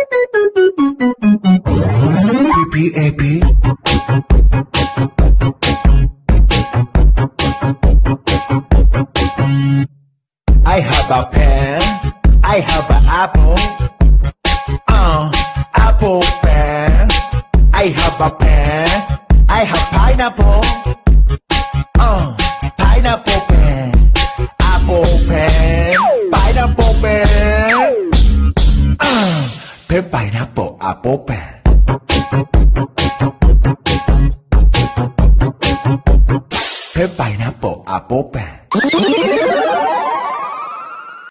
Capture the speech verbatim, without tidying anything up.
P P A P I have a pen I have an apple uh, apple pen I have a pen I have pineapple uh, pineapple pen apple pen pineapple pen uh, pen pineapple apple pen pen pineapple apple pen